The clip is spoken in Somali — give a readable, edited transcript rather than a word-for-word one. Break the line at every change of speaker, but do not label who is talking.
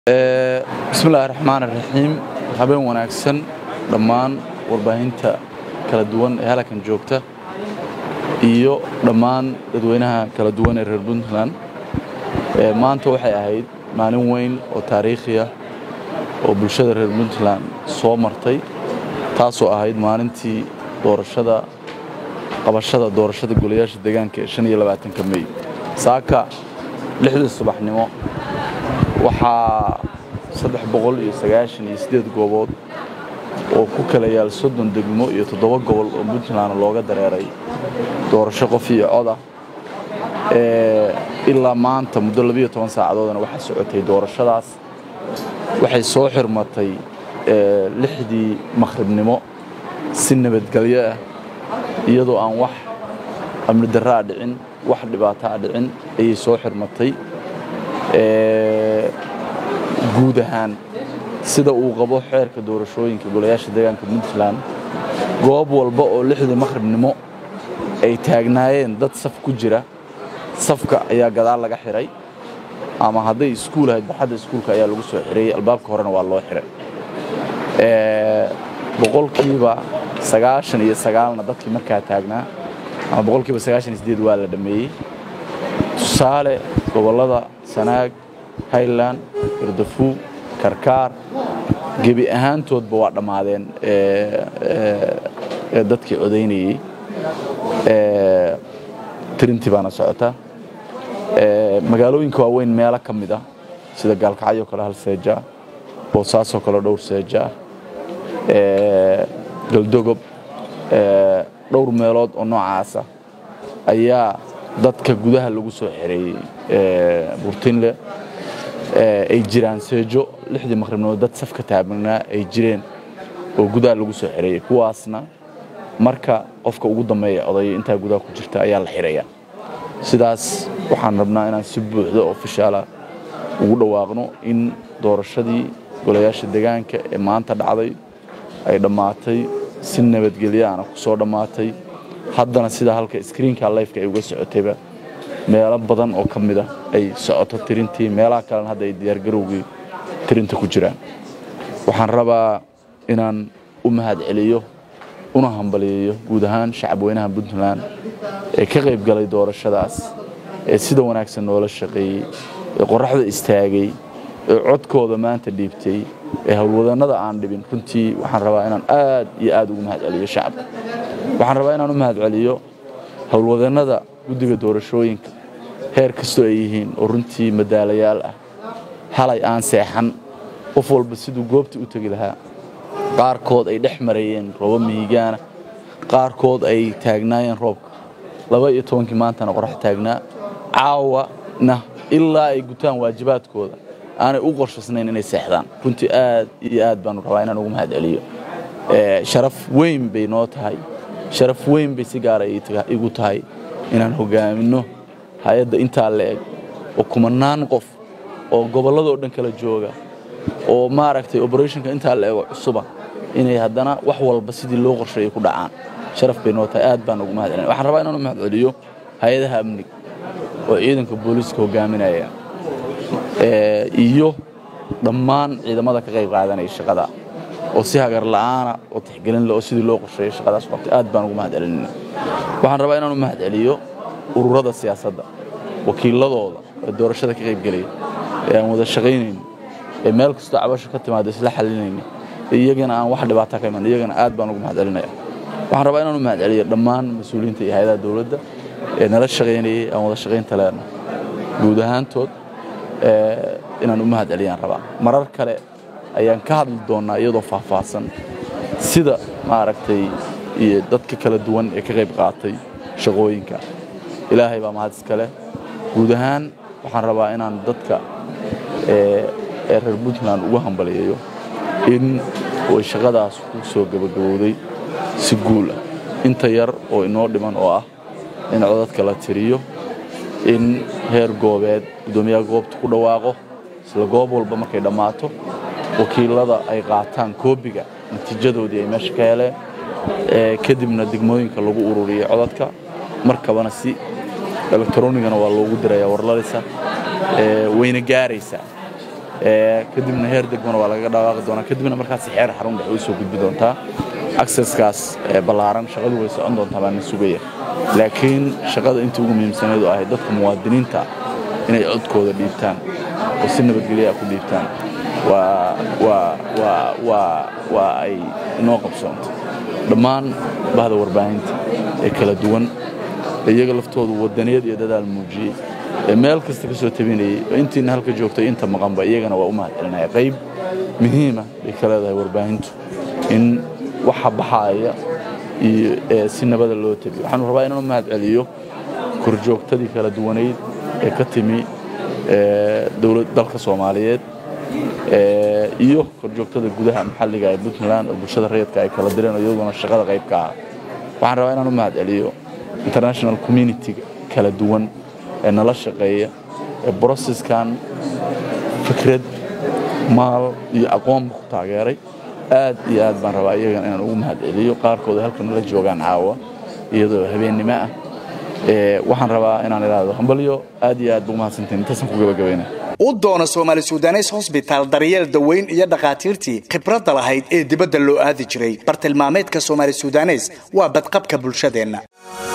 بسم الله الرحمن الرحيم habeen wanaagsan dhammaan warbaahinta kala duwan ee halkan joogta iyo dhammaan dadweynaha kala duwan ee reer Puntland maanta waxay ahayd maalin weyn oo taariikhi ah oo bulshada reer Puntland soo martay taasoo ahayd maalintii qabashada doorashada golayaasha deegaanka ee 25 May saaka 6 subaxnimo waxaa 398 goobood oo ku kala yaal 30 degmo iyo 7 gobol oo Puntland looga dareeray doorasho qof iyo cod ah ilaa maanta muddo 12 saacadoodna waxa socotay doorashadaas waxay soo xirmatay 6dii maqribnimo si nabadgelyo ah iyadoo aan wax amni darro dhicin wax dhibaato dhicin ay soo xirmatay guud ahaan sida uu qabo xeerka doorashooyinka golayaasha deegaanka Puntland goob walba oo 6dii maqribnimo ay taagnaayeen dad saf ku jira safka ayaa gadaal laga xiray ama haday iskuul ahayd baxada iskuulka ayaa lagu soo xiray albaabka horena waa loo xiray boqolkiiba 99 dadkii markaa taagnaa ama boqolkiiba 98 waa la dhameeyay tusaale gobolada Sanaag Highland Irdafu Karkaar gebi ahaantoodba waa dhamaadeen dadkii codeynayay tirintii baana socota magaalooyinka waaweyn meelo kamid ah sida Gaalkacyo kale hal seeja Boosaaso kale dhowr seeja Galdogob dhowr meelood oo noocaas ah ayaa dadka gudaha lagu soo xiray Burtinle ay jiraan seejo 6dii maqribnimo dad safka taagnaa ay jireen oo gudaha lagu soo xiray kuwaasna marka qofka ugu dambeeya oday inta gudaha ku jirta ayaa la xiraya sidaas waxaan rabnaa inaan si buuxda oo official ah ugu dhawaaqno in doorashadii golayaasha deegaanka ee maanta dhacday ay dhamaatay si nabadgelyo ah ku soo dhamaatay haddana sida halka screenka live-ka ay uga socotayba meelo badan oo kamid ah ay socoto tirintii meelaha kale hadda ay diyaar garowgii tirinta ku jiraan waxaan rabaa inaan u mahad celiyo una hambaliyo guud ahaan shacabweynaha Puntland ee ka qayb galay doorashadaas ee sida wanaagsan noola shaqeeyay ee qorraxda istaagay ee codkooda maanta dhiibtay ee hawlwadanada aan dhibin runtii waxaan rabaa inaan aad iyo aad ugu mahad celiyo shacabka waxaan rabaa inaan u mahad celiyo hawlwadanada guddiga doorashooyinka heer kastoo ay yihiin oo runtii madaalayaal ah halay aan seexan qof walba sidoo goobta u tagi lahaa qaarkood ay dhex marayeen roob mihigaana qaarkood ay taagnaayeen roobka 12 maantana qorrax taagnaa caawana ilaa ay gutaan waajibaadkooda aanay u qorshaysnayn inay seexdaan runtii aad iyo aad baan rabaa inaan ugu mahad celiyo sharaf weyn bay noo tahay sharaf weyn bay si gaar ah igu tahay inaan hogaamino hay'adda inta leeg oo kumanaan qof oo gobolada dhan kala jooga oo maaragtay operationka inta leeg cusuba inay haddana wax walba sidii loo qorsheeyay ku dhacaan sharaf bay noo tahay aad baan ugu mahad celiyo waxaan rabaa inaan u mahad celiyo hay'adaha amniga oo ciidanka booliska hogaaminaya iyo dhammaan ciidamada ka qayb qaadanaya shaqada oo si hagar la'aan oo tixgelin leh oo sidii loo qorsheeyay shaqadaas waqti aad baan ugu mahad celinaa waxaan rabaa inaan u mahad celiyo ururada siyaasadda wakiiladooda ee doorashada ka qayb galay ee aan wada shaqeynayno ee meel kasta cabasho ka timaado isla xalinayno iyagana aan wax dhibaato ka iman iyagana aad baan ugu mahad celinayaa waxaan rabaa inaan u mahad celiyo dhammaan mas'uuliyiinta iyo hay'adaha dawladda ee nala shaqeynayay aan wada shaqeynta leena guud ahaantood inaan u mahad celiyaan rabaa marar kale ayaan ka hadli doonaa iyadoo faahfaahsan sida maaragtay iyo dadka kala duwan ee ka qayb qaatay shaqooyinka ilaahay baa mahad iska leh guud ahaan waxaan rabaa inaan dadka reer Puntland ugu hambaliyo in oo shaqadaas ku soo gabagabowday si guul ah inta yar oo inoo dhiman oo ah in codadka la tiriyo in heer goobeed gudoomiyaha goobta ku dhawaaqo sida goob walba markay dhamaato wakiilada ay qaataan koobiga natiijadoodii ay meesha ka heleen kadibna degmooyinka lagu ururiyo codadka markabana si elektroonigana waa loogu dirayaa warlalisa wayna gaaraysaa kadibna heer degmana waa laga dhawaaqi doonaa kadibna markaas xeer xarun dhexe u soo gudbi doontaa accesskaas ballaaran shaqadu way socon doontaa baan sugaya laakiin shaqada intii ugu muhiimsaneed oo ahayd dadka muwaadiniinta inay codkooda dhiibtaan oo si nabadgelyo ah ku dhiibtaan waa ay inoo qabsoonto dhammaan bahda warbaahinta ee kala duwan iyaga laftoodu wadaniyad iyo dadaal muujiyey meel kasta ka soo tabinayay intiina halka joogtay inta maqanba iyagana waa u mahadcelinaya qayb muhiima ay ka leedahay warbaahintu in waxa baxaya iyo si nabada loo tabiyo waxaan rabaa inaan u mahadceliyo korjoogtadii kala duwaneyd ee ka timi dawladda dalka Soomaaliyeed iyo korjoogtada gudaha maxalliga ee Puntland oo bulshada rayidka ay kala direen iyaguna shaqada qayb ka ah waxaan rabaa inaan u mahadceliyo international community kala duwan ee nala shaqeeya ee processkan fikrad maal iyo aqoon ku taageeray aad iyo aad baan rabaa iyagana inaan ugu mahadceliyo qaarkood halkan la joogaan caawa iyadoo habeenimo ah waxaan rabaa inaan iraado hambalyo aad iyo aad buu mahadsantiin intaas ku gabagabeynaa
u doona Soomaali Suudanes Hospital daryeel daweyn iyo dhaqaatiirtii khibrada lahayd ee dibadda loo aadi jiray bartilmaameedka Soomaali Suudanes waa badqabka bulshadeena